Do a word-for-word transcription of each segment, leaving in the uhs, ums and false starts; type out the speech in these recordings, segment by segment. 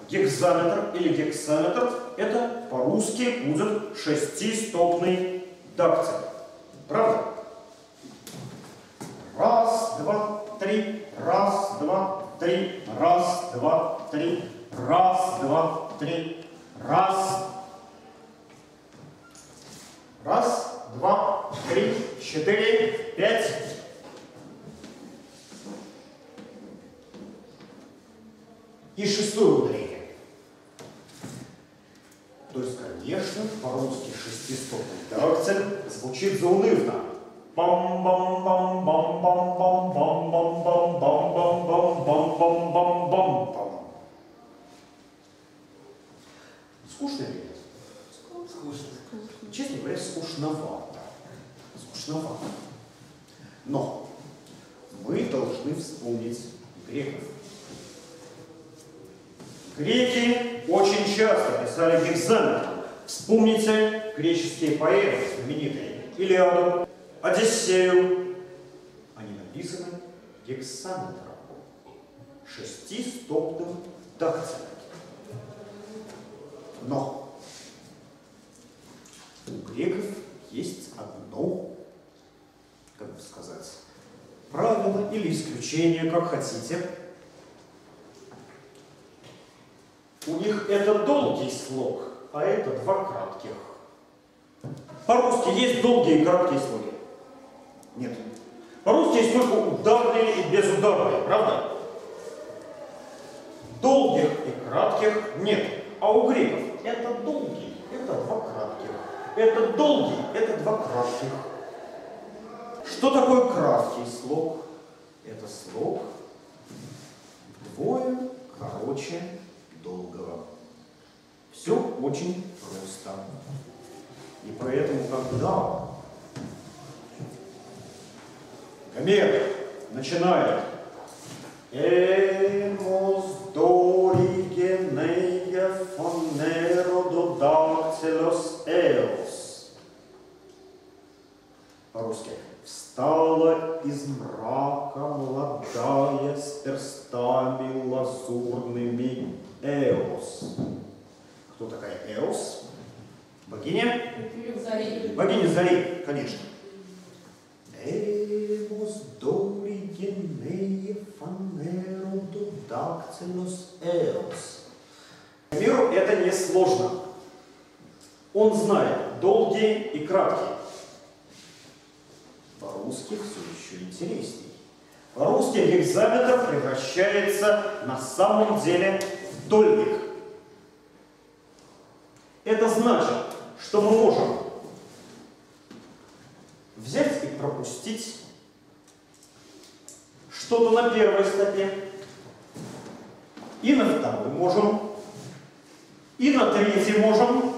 гекзаметр или гексаметр – это по-русски будет шестистопный дактиль. Правда? Раз, два, три, раз, два, три, раз, два, три, раз, два, три, раз. Раз, два, три, четыре, пять. И шестое ударение. То есть, конечно, по-русски шестистопный дактиль звучит заунывно. Бам-бам-бам-бам-бам-бам-бам-бам-бам-бам-бам-бам-бам. Скучно или нет? Скучно. Честно говоря, скучновато. Скучновато. Но мы должны вспомнить греков. Греки очень часто писали гекзаметром. Вспомните греческие поэмы знаменитые. Илиаду, Одиссею. Они написаны гексаметром. Шестистопным дактилем. Но у греков есть одно, как бы сказать, правило или исключение, как хотите. У них это долгий слог, а это два кратких. По-русски есть долгие и краткие слоги? Нет. По-русски есть только ударные и безударные, правда? Долгих и кратких нет. А у греков это долгий, это два кратких. Это долгий, это два кратких. Что такое краткий слог? Это слог вдвое короче долгого. Все очень просто. И поэтому, когда Гомер начинает «Эмос доригенея фонерододактилос эос», по-русски «Встала из мрака молодая с перстами лазурными Эос». Кто такая Эос? Богиня? Зари. Богиня Зари, конечно. Эос доригенея фонерододактилос эос. Миру это не сложно. Он знает долгие и краткие. По-русски все еще интересней. По-русски гекзаметр превращается на самом деле в дольник. Это значит, что мы можем взять и пропустить что-то на первой стопе, и на второй можем, и на третьей можем,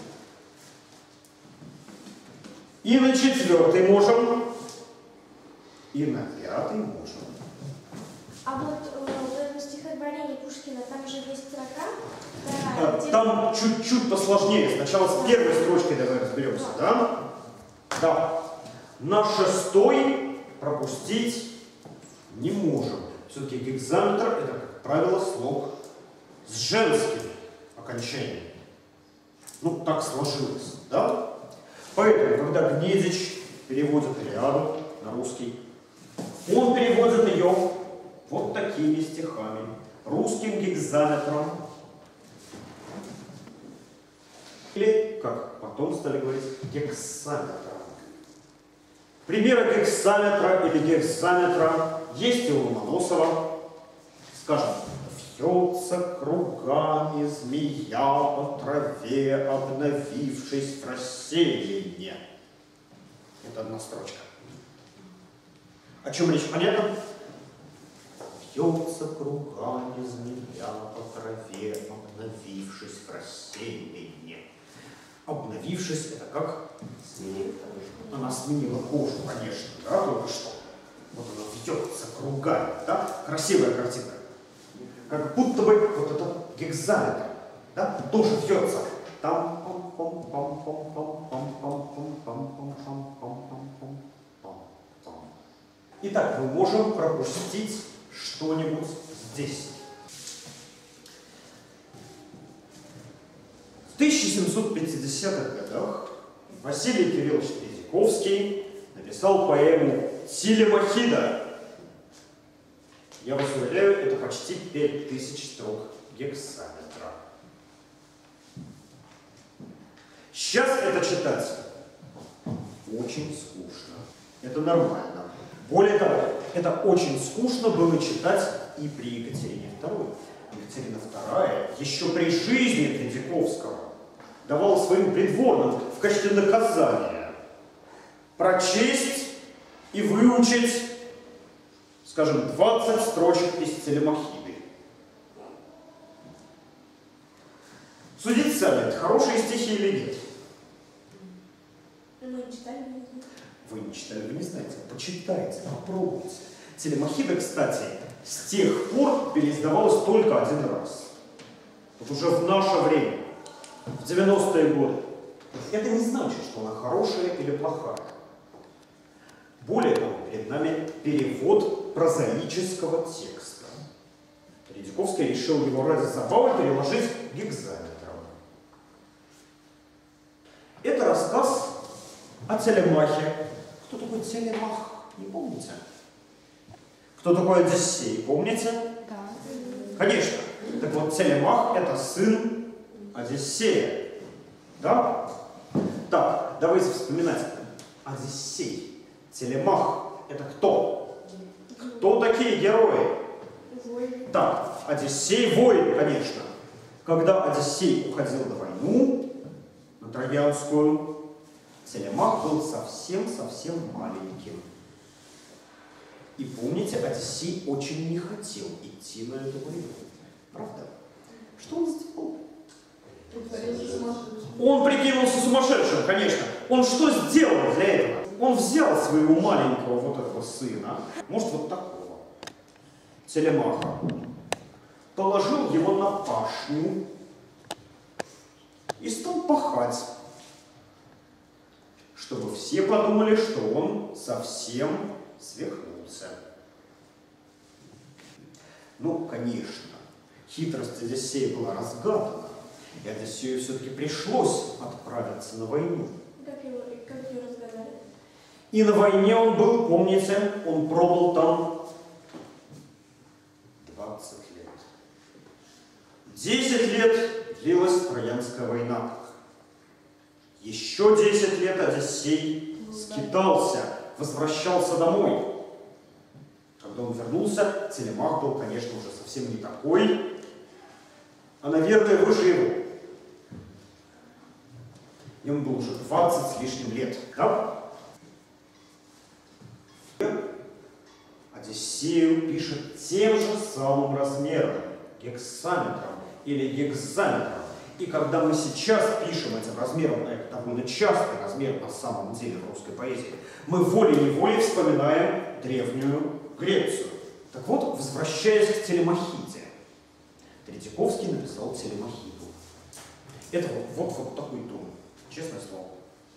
и на четвертой можем, и на пятой можем. А вот э, в этом стихотворении Пушкина там же есть строка. Да, там чуть-чуть посложнее. Сначала с первой строчкой давай разберемся, да? Да. На шестой пропустить не можем. Все-таки гекзаметр это, как правило, слог с женским окончанием. Ну, так сложилось, да? Поэтому, когда Гнедич переводит Илиаду на русский, он переводит ее вот такими стихами. Русским гекзаметром. Или, как потом стали говорить, гексаметром. Примеры гексаметра или гексаметра есть и у Ломоносова. Скажем, вьется кругами змея по траве, обновившись в рассеянии. Это одна строчка. О чем речь? Понятно? Вьется кругами змея по траве, обновившись в рассеянии. Обновившись, это как? Она сменила кожу, конечно, да, только что. Вот она вьется кругами, да? Красивая картинка. Как будто бы вот этот гекзаметр, да, тоже вьется. Там пам пам пам пам пам пам пам пам пам пам пам пам пам пам. Итак, мы можем пропустить что-нибудь здесь. тысяча семьсот пятидесятых годах Василий Кириллович Тредяковский написал поэму «Телемахида». Я вас уверяю, это почти пять тысяч строк гексаметра. Сейчас это читать очень скучно. Это нормально. Более того, это очень скучно было читать и при Екатерине второй. Екатерина вторая еще при жизни Тредяковского давала своим придворным в качестве наказания прочесть и выучить, скажем, двадцать строчек из Телемахиды. Судите сами, это хорошие стихи или нет? Мы не читали, не знаем. Вы не читали, вы не знаете. Почитайте, попробуйте. Телемахида, кстати, с тех пор переиздавалась только один раз. Вот уже в наше время, в девяностые годы. Это не значит, что она хорошая или плохая. Более того, перед нами перевод прозаического текста. Тредяковский решил его ради забавы переложить гекзаметром. Это рассказ о Телемахе. Кто такой Телемах? Не помните? Кто такой Одиссей? Помните? Да. Конечно. Так вот, Телемах — это сын Одиссея. Да? Так, давайте вспоминать. Одиссей, Телемах — это кто? Кто такие герои? Воин. Так, Одиссей — воин, конечно. Когда Одиссей уходил на войну, на Троянскую, Телемах был совсем-совсем маленьким. И помните, Одиссей очень не хотел идти на эту войну. Правда? Что он сделал? Он прикинулся сумасшедшим, конечно. Он что сделал для этого? Он взял своего маленького вот этого сына, может, вот такого, Телемаха, положил его на пашню и стал пахать, чтобы все подумали, что он совсем свихнулся. Ну, конечно, хитрость Одиссея была разгадана, и Одиссею все-таки пришлось отправиться на войну. Как его, как ее разгадали? И на войне он был, помните, он пробыл там двадцать лет. десять лет длилась Троянская война. Еще десять лет Одиссей скитался, возвращался домой. Когда он вернулся, Телемах был, конечно, уже совсем не такой, а, наверное, выше его. Ему было уже двадцать с лишним лет, да? Одиссею пишет тем же самым размером, гексаметром или гекзаметром. И когда мы сейчас пишем этим размером, а это довольно частый размер на самом деле в русской поэзии, мы волей-неволей вспоминаем древнюю Грецию. Так вот, возвращаясь к Телемахиде, Тредяковский написал Телемахиду. Это вот, вот, вот такой том, честное слово.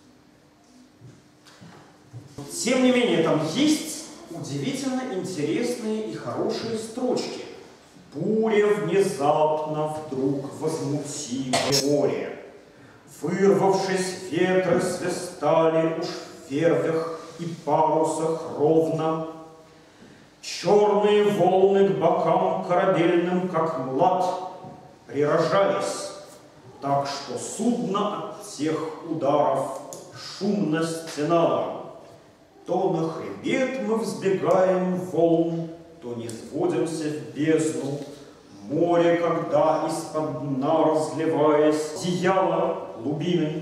Тем не менее, там есть удивительно интересные и хорошие строчки. Буря внезапно вдруг возмутила море. Вырвавшись, ветры свистали уж в вервях и парусах ровно. Черные волны к бокам корабельным, как млад, прирожались, так что судно от тех ударов шумно стенало. То на хребет мы взбегаем волн, то не сводимся в бездну. Море, когда из-под дна разливаясь, зияло глубины.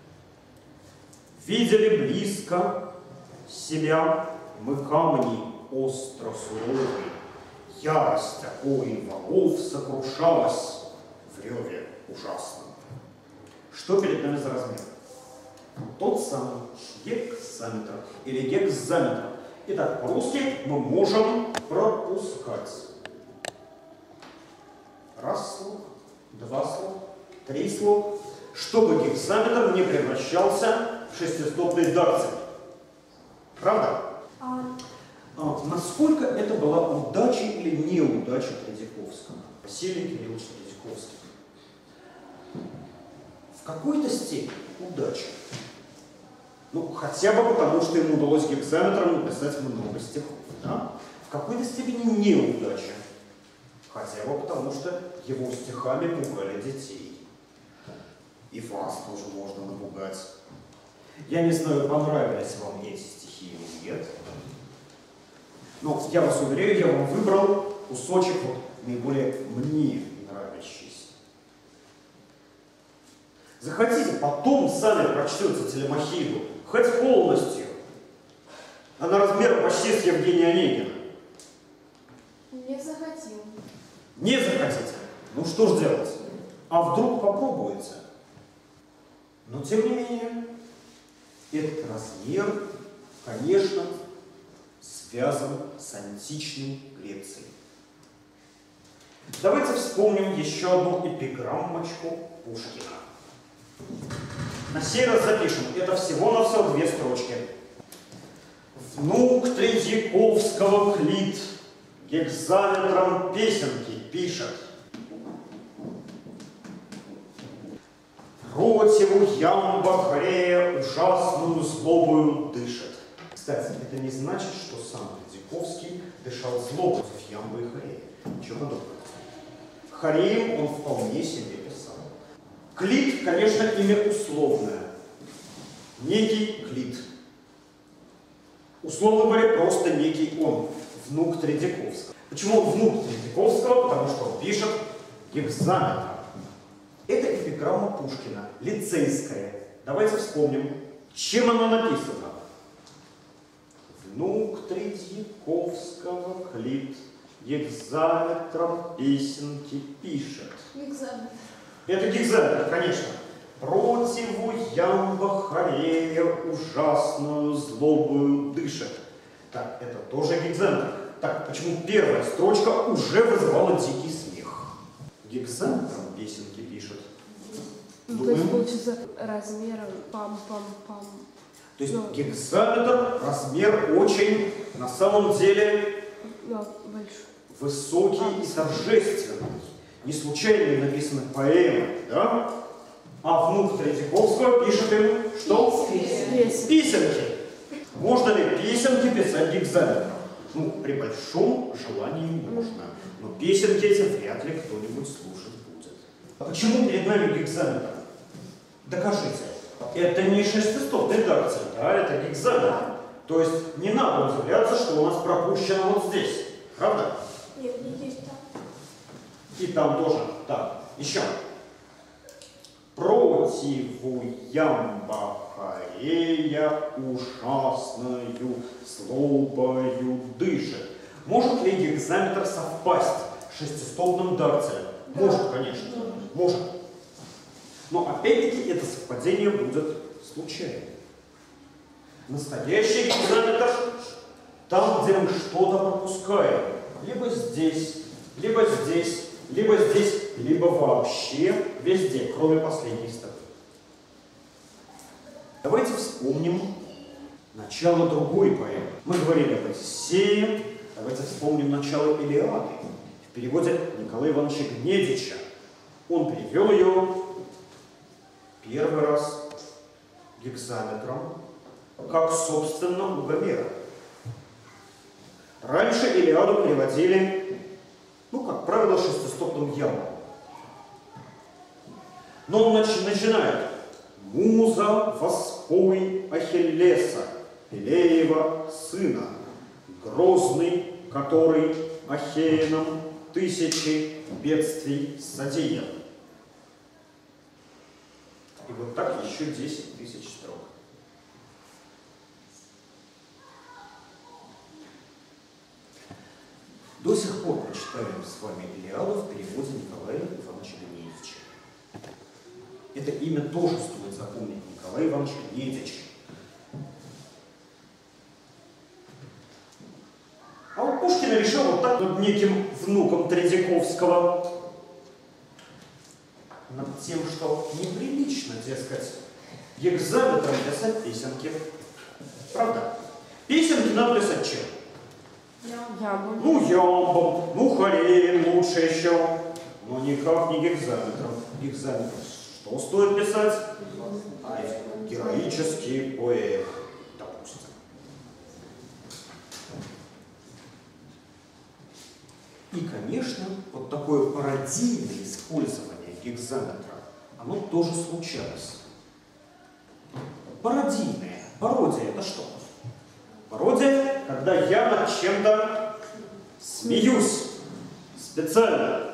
Видели близко себя мы камни остро суровые. Ярость обоих валов сокрушалась в реве ужасном. Что перед нами за размер? Тот самый гексаметр или гекзаметр. Итак, по-русски мы можем пропускать. Раз слог, два слога, три слога, чтобы гексаметр не превращался в шестистопный дактиль. Правда? А, А, насколько это была удача или неудача Тредяковского? Василий Кириллович Тредяковский. В какой-то степени удача. Ну, хотя бы потому, что ему удалось гекзаметром написать много стихов. Да? В какой-то степени неудача. Хотя бы потому, что его стихами пугали детей. И вас тоже можно напугать. Я не знаю, понравились вам эти стихи или нет. Но я вас уверяю, я вам выбрал кусочек вот наиболее мне нравящийся. Захотите, потом сами прочтете Телемахиду, хоть полностью. Она размером почти с Евгения Онегина. Не захотим. Не захотите? Ну что ж делать? А вдруг попробуете? Но тем не менее, этот размер, конечно, связан с античной Грецией. Давайте вспомним еще одну эпиграммочку Пушкина. На сей раз запишем. Это всего-навсего две строчки. Внук Тредьяковского Клит гекзаметром песенки пишет. Противу ямба хрея ужасную злобою дышит. Кстати, это не значит, что сам Тредьяковский дышал злобой в ямбы и хорея. Ничего подобного. Хореем он вполне себе писал. Клит, конечно, имя условное. Некий Клит. Условно говоря, просто некий он, внук Тредьяковского. Почему он внук Тредьяковского? Потому что он пишет гекзаметром. Это эпиграмма Пушкина, лицейская. Давайте вспомним, чем она написана. Внук Тредьяковского Клит гекзаметром песенки пишет. Гекзаметр. Это гекзаметр, конечно. Противу ямба хорея ужасную злобою дышит. Так, это тоже гекзаметр. Так, почему первая строчка уже вызывала дикий смех? Гекзаметром песенки пишет. Ну, то есть, получится, размером пам-пам-пам. То есть Но... гекзаметр, размер очень, на самом деле, Но большой. высокий а, и торжественный. Не случайно написаны поэмы, да? А внук Тредьяковского пишет им, что? Песенки. Песенки. Можно ли песенки писать гекзаметром? Ну, при большом желании можно. Но песенки эти вряд ли кто-нибудь слушать будет. А почему перед нами гекзаметр? Докажите. Это не шестистов редакция, да, это гекзаметр. То есть не надо удивляться, что у нас пропущено вот здесь. Правда? Нет, не есть там. И там тоже. Так, еще. Противу ямба хорея ужасною злобою дышит. Может ли гекзаметр совпасть с шестистопным дарцем? Да. Может, конечно. Да. Может. Но опять-таки это совпадение будет случайным. Настоящий гекзаметр там, где мы что-то пропускаем. Либо здесь, либо здесь, либо здесь, либо вообще везде, кроме последней строки. Давайте вспомним начало другой поэмы. Мы говорили об Одиссее, давайте вспомним начало Илиады. В переводе Николая Ивановича Гнедича. Он перевел ее первый раз гекзаметром, как, собственно, у Гомера. Раньше Илиаду переводили, ну, как правило, шестистопным ямбом. Но он начи- начинает. Муза воспой Ахиллеса, Пелеева сына, грозный, который Ахеянам тысячи бедствий содеял. И вот так еще десять тысяч строк. До сих пор прочитаем с вами Илиаду в переводе Николая Ивановича Гнедича. Это имя тоже стоит запомнить. Николай Иванович Гнедич. А вот Пушкин решил вот так над неким внуком Тредьяковского, над тем, что неприлично, дескать, гекзаметром писать песенки. Правда? Песенки надо писать чем? Ямбом. Ну, ямбом, ну, хореем лучше еще. Но никак не гекзаметром. Гекзаметр Что стоит писать? Героический поэт, допустим. И, конечно, вот такое пародийное использование гекзаметра, оно тоже случалось. Пародийное. Пародия — это что? Пародия, когда я над чем-то смеюсь специально.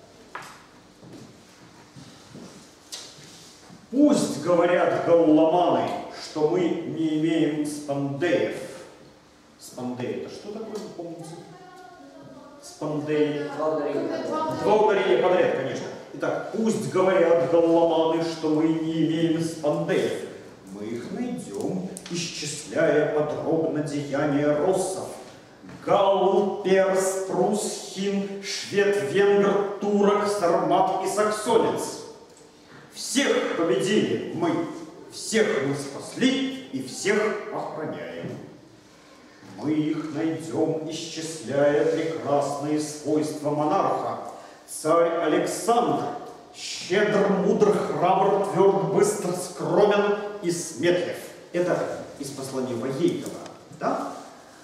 Пусть говорят галломаны, что мы не имеем спандеев. Спандеи — это что такое, вы помните? Спандеи. Два ударения. Два ударения подряд, конечно. Итак, пусть говорят галломаны, что мы не имеем спандеев. Мы их найдем, исчисляя подробно деяния россов. Галл, перс, прус, хин, швед, венгр, турок, сармат и саксонец. Всех победили мы, всех мы спасли и всех охраняем. Мы их найдем, исчисляя прекрасные свойства монарха. Царь Александр щедр, мудр, храбр, тверд, быстр, скромен и сметлив. Это из послания Воейкова, да?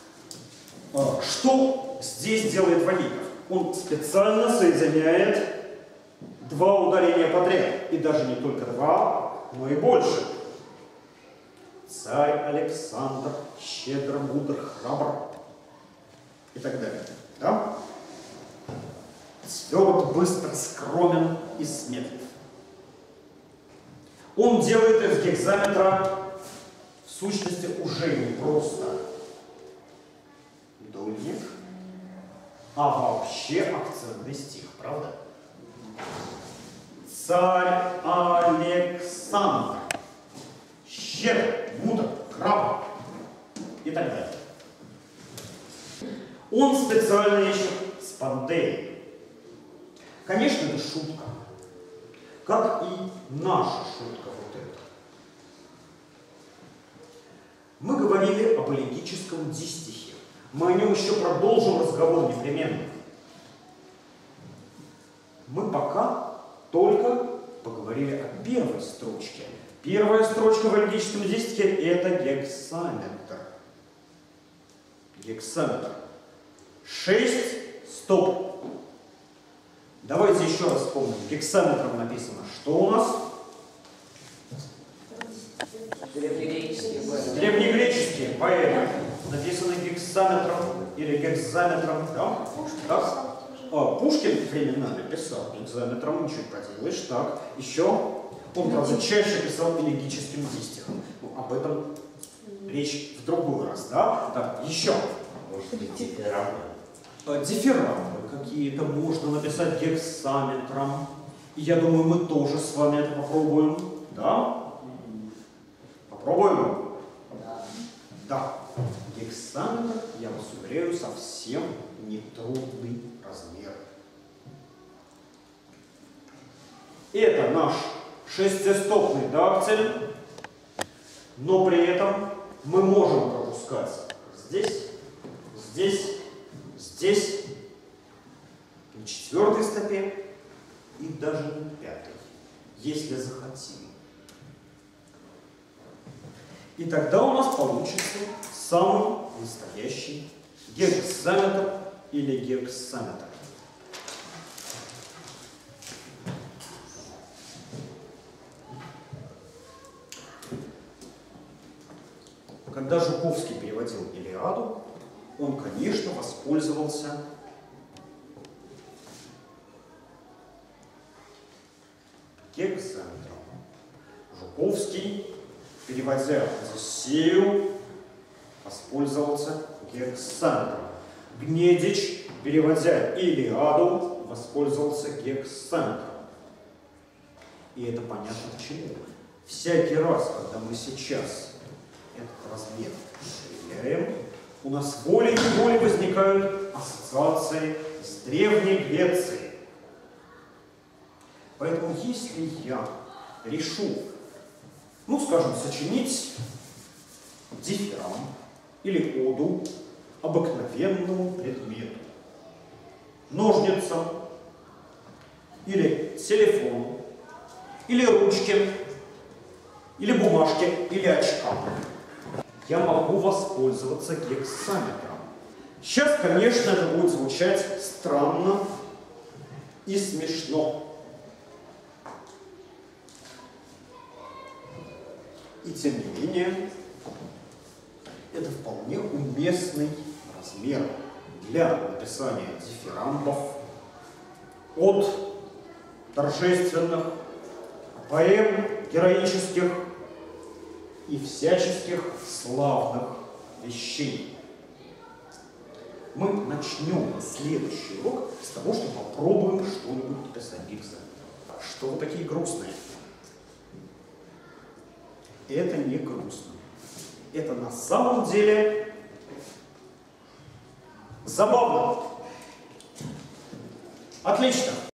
Что здесь делает Воейков? Он специально соединяет два ударения подряд, и даже не только два, но и больше. Царь Александр щедр, мудр, храбр и так далее, да? Тверд, быстр, скромен и сметлив. Он делает из гекзаметра в сущности уже не просто дольник, а вообще акцентный стих, правда? Царь Александр щедр, мудр, храбр и так далее. Он специально ищет спандеи. Конечно, это шутка, как и наша шутка вот эта. Мы говорили об элегическом дистихе. Мы о нем еще продолжим разговор непременно. Мы пока только поговорили о первой строчке. Первая строчка в элегическом дистихе — это гексаметр. Гексаметр. Шесть стоп. Давайте еще раз вспомним. Гексаметром написано, что у нас? Древнегреческие поэмы. Древнегреческие поэмы. Написаны гексаметром или гекзаметром. Да? Так? А, Пушкин временами писал гекзаметром, ничего не поделаешь. Так, еще он, правда, чаще писал элегическим дистихом. Ну, об этом речь в другой раз, да? Так, еще. Может быть, дифирамбы. Дифирамбы какие-то можно написать гексаметром. И я думаю, мы тоже с вами это попробуем. Да? Попробуем? Да. Да. Гексаметр, я вас уверяю, совсем не трудный размер. Это наш шестистопный дактиль, но при этом мы можем пропускать здесь, здесь, здесь, на четвертой стопе и даже на пятой, если захотим. И тогда у нас получится самый настоящий гексаметр или гексаметр. Когда Жуковский переводил «Илиаду», он, конечно, воспользовался гексаметром. Жуковский, переводя «Одиссею», воспользовался гексаметром. Гнедич, переводя «Илиаду», воспользовался гексаметром. И это понятно почему. Всякий раз, когда мы сейчас этот размер определяем, у нас волей-неволей возникают ассоциации с Древней Грецией. Поэтому если я решу, ну, скажем, сочинить дифирамб или оду обыкновенному предмету, ножницам или телефону, или ручке, или бумажке, или очкам, я могу воспользоваться гексаметром. Сейчас, конечно, это будет звучать странно и смешно. И тем не менее, это вполне уместный размер для написания дифирамбов от торжественных, поэм героических и всяческих славных вещей. Мы начнем следующий урок с того, что попробуем что-нибудь написать гексаметром. Что вы такие грустные? Это не грустно. Это на самом деле забавно. Отлично.